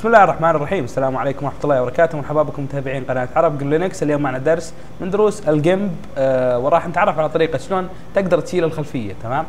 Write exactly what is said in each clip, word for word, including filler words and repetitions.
بسم الله الرحمن الرحيم. السلام عليكم ورحمة الله وبركاته، مرحبا بكم متابعين قناة عرب لينكس. اليوم معنا درس من دروس الجيمب آه وراح نتعرف على طريقة شلون تقدر تشيل الخلفية. تمام؟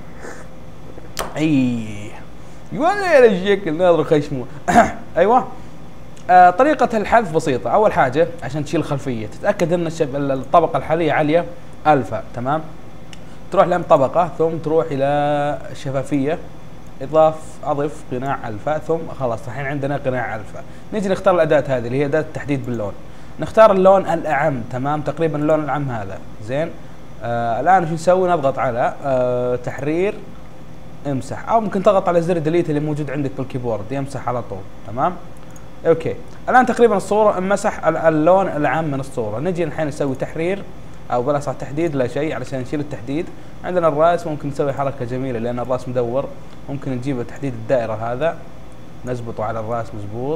اي يولي الشكل ناظر خشمه. ايوه. آه طريقة الحذف بسيطة. أول حاجة عشان تشيل الخلفية تتأكد أن الطبقة الحالية عالية ألفا. تمام؟ تروح لم طبقة ثم تروح إلى الشفافية، اضاف اضف قناع الفا، ثم خلاص الحين عندنا قناع الفا. نجي نختار الاداه هذه اللي هي اداه التحديد باللون. نختار اللون الاعم. تمام؟ تقريبا اللون الاعم هذا زين. آه الان شو نسوي؟ نضغط على آه تحرير امسح، او ممكن تضغط على زر ديليت اللي موجود عندك بالكيبورد يمسح على طول. تمام؟ اوكي. الان تقريبا الصوره مسح اللون الاعم من الصوره. نجي الحين نسوي تحرير او بلا صح تحديد لا شيء علشان نشيل التحديد. عندنا الراس، ممكن نسوي حركه جميله لان الراس مدور، ممكن نجيب تحديد الدائره هذا نزبطه على الراس مزبوط.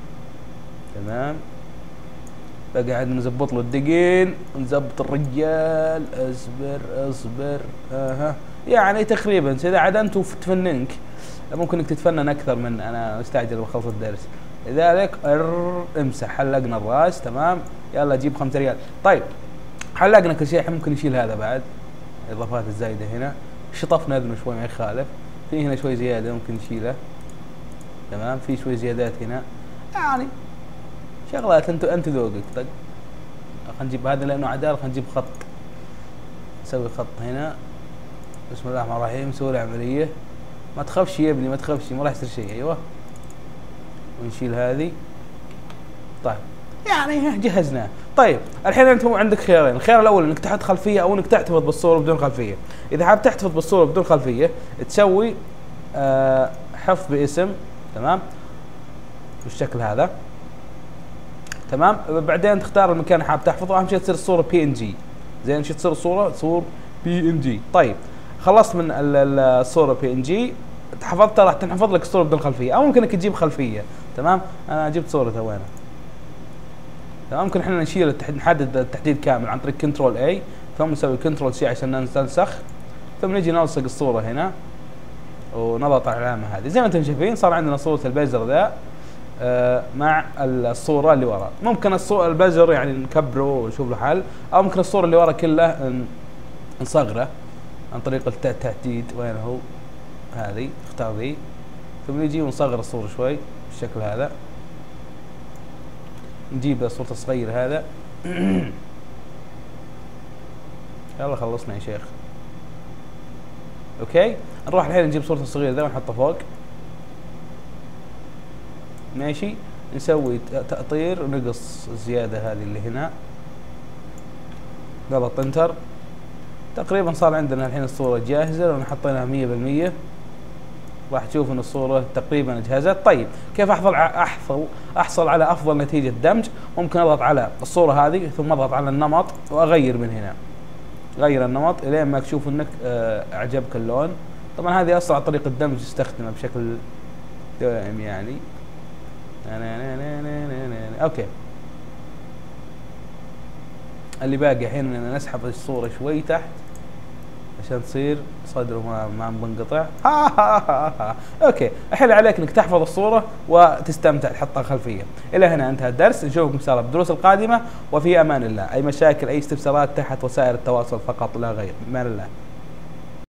تمام؟ بقى عندنا نزبط له الدقين ونزبط الرجال. اصبر اصبر اها يعني تقريبا اذا عاد انت تفننك ممكن انك تتفنن اكثر من انا مستعجل بخلص الدرس. لذلك امسح. حلقنا الراس. تمام؟ يلا جيب خمسة ريال. طيب حلقنا كل شيء، ممكن نشيل هذا بعد الاضافات الزايده هنا. شطفنا اذنه شوي ما يخالف. في هنا شوي زياده ممكن نشيله. تمام؟ في شوي زيادات هنا يعني شغلات انت انت ذوقك. طق خلينا نجيب هذا لانه عداله. خلينا نجيب خط، نسوي خط هنا. بسم الله الرحمن الرحيم. نسوي له عمليه. ما تخافش يا ابني ما تخافش، ما راح يصير شيء. ايوه. ونشيل هذه. طيب يعني جهزناه. طيب الحين انت عندك خيارين. الخيار الاول انك تحط خلفيه او انك تحتفظ بالصوره بدون خلفيه. اذا حاب تحتفظ بالصوره بدون خلفيه تسوي آه حفظ باسم. تمام؟ بالشكل هذا. تمام؟ بعدين تختار المكان اللي حاب تحفظه. اهم شيء تصير الصوره بي ان جي. زين؟ شو تصير الصوره؟ تصير بي ان جي. طيب خلصت من الصوره بي ان جي، حفظتها راح تنحفظ لك الصوره بدون خلفيه، او ممكن انك تجيب خلفيه. تمام؟ انا جبت صورتها وينها. تمام؟ ممكن احنا نشيل التحديد، نحدد التحديد كامل عن طريق كنترول اي، ثم نسوي كنترول سي عشان ننسخ، ثم نجي نلصق الصوره هنا ونضغط على العلامه هذه. زي ما انتم شايفين صار عندنا صوره البيزر ذا آه مع الصوره اللي ورا. ممكن الصوره البيزر يعني نكبره ونشوف له حل، او ممكن الصوره اللي ورا كلها نصغره عن طريق التحديد. وين هو؟ هذه اختار ذي، ثم نجي ونصغر الصوره شوي بالشكل هذا. نجيب صورة الصغير هذا. يلا خلصنا يا شيخ. اوكي، نروح الحين نجيب صورة الصغير ذا ونحطه فوق. ماشي، نسوي تأطير ونقص الزيادة هذه اللي هنا. نضغط انتر. تقريبا صار عندنا الحين الصورة جاهزة. لو حطيناها مية بالمية راح تشوف ان الصورة تقريبا جهزت. طيب كيف احصل احصل احصل على افضل نتيجة دمج؟ ممكن اضغط على الصورة هذه ثم اضغط على النمط واغير من هنا. غير النمط الين ما تشوف انك اعجبك اللون. طبعا هذه اسرع طريقة دمج تستخدمها بشكل دائم يعني. اوكي، اللي باقي الحين اننا نسحب الصورة شوي تحت عشان تصير صدره ما ما منقطع. اوكي، الحين عليك انك تحفظ الصوره وتستمتع تحطها خلفيه. الى هنا انتهى الدرس. نشوفكم ان شاء الله بالدروس القادمه، وفي امان الله. اي مشاكل اي استفسارات تحت وسائل التواصل فقط لا غير. امان الله.